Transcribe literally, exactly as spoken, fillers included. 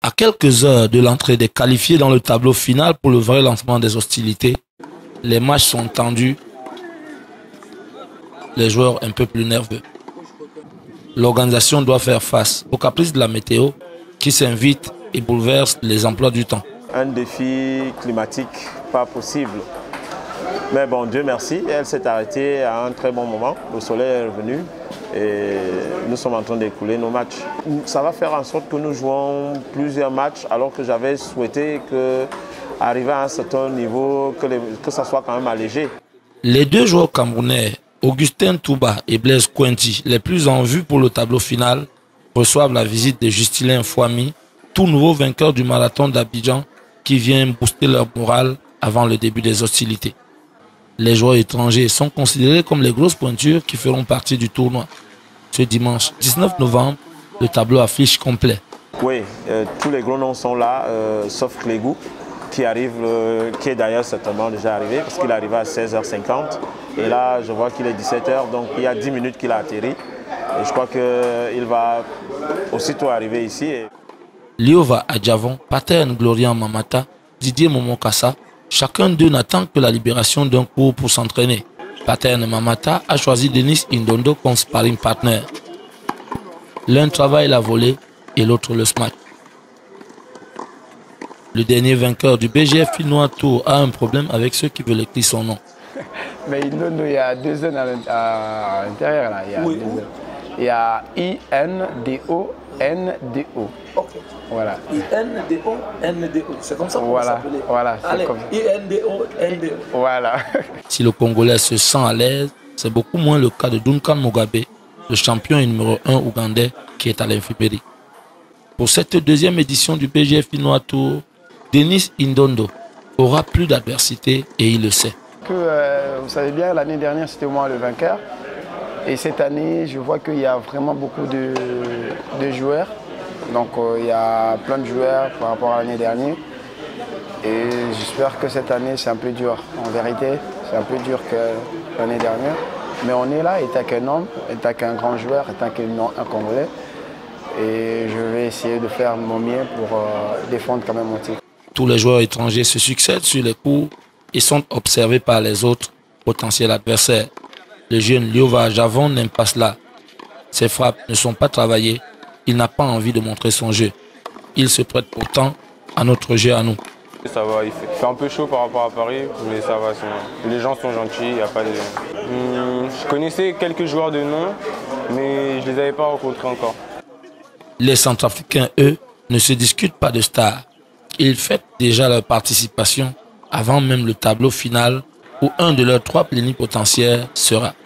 À quelques heures de l'entrée des qualifiés dans le tableau final pour le vrai lancement des hostilités, les matchs sont tendus, les joueurs un peu plus nerveux. L'organisation doit faire face aux caprices de la météo qui s'invite et bouleverse les emplois du temps. Un défi climatique pas possible. Mais bon, Dieu merci, elle s'est arrêtée à un très bon moment. Le soleil est revenu et nous sommes en train d'écouler nos matchs. Ça va faire en sorte que nous jouons plusieurs matchs alors que j'avais souhaité que, arriver à un certain niveau, que, les, que ça soit quand même allégé. Les deux joueurs camerounais, Augustin Touba et Blaise Cointy, les plus en vue pour le tableau final, reçoivent la visite de Justilin Fouami, tout nouveau vainqueur du marathon d'Abidjan, qui vient booster leur morale avant le début des hostilités. Les joueurs étrangers sont considérés comme les grosses pointures qui feront partie du tournoi. Ce dimanche dix-neuf novembre, le tableau affiche complet. Oui, euh, tous les gros noms sont là, euh, sauf Clégou, qui arrive, euh, qui est d'ailleurs certainement déjà arrivé, parce qu'il est arrivé à seize heures cinquante. Et là, je vois qu'il est dix-sept heures, donc il y a dix minutes qu'il a atterri. Et je crois qu'il va aussitôt arriver ici. Et... Liova Adjavon, Pater Glorian Mamata, Didier Momokassa, chacun d'eux n'attend que la libération d'un cours pour s'entraîner. Pater Mamata a choisi Denis Indondo comme sparring partner. L'un travaille la volée et l'autre le smack. Le dernier vainqueur du B G F Finois Tour a un problème avec ceux qui veulent écrire son nom. Mais Indondo, il y a deux zones à l'intérieur. Il y a, oui, il y a I N D O N D O. Ok. Voilà. I N D O N D O. C'est comme ça qu'on voilà, va s'appeler. Voilà. Allez, comme... I N D O N D O. Voilà. Si le Congolais se sent à l'aise, c'est beaucoup moins le cas de Duncan Mugabe, le champion numéro un ougandais qui est à l'infirmerie. Pour cette deuxième édition du B G F Finois Tour, Denis Indondo aura plus d'adversité et il le sait. Que, euh, vous savez bien, l'année dernière, c'était moi le vainqueur. Et cette année, je vois qu'il y a vraiment beaucoup de, de joueurs. Donc euh, il y a plein de joueurs par rapport à l'année dernière. Et j'espère que cette année, c'est un peu dur. En vérité, c'est un peu dur que l'année dernière. Mais on est là, étant qu'un homme, étant qu'un grand joueur, étant qu'un Congolais. Et je vais essayer de faire mon mieux pour euh, défendre quand même mon titre. Tous les joueurs étrangers se succèdent sur les cours et sont observés par les autres potentiels adversaires. Le jeune Liova Adjavon n'aime pas cela. Ses frappes ne sont pas travaillées. Il n'a pas envie de montrer son jeu. Il se prête pourtant à notre jeu à nous. Ça va, il fait un peu chaud par rapport à Paris, mais ça va. Les gens sont gentils, il n'y a pas de... Hum, je connaissais quelques joueurs de nom, mais je ne les avais pas rencontrés encore. Les Centrafricains, eux, ne se discutent pas de stars. Ils fêtent déjà leur participation avant même le tableau final où un de leurs trois plénipotentiaires sera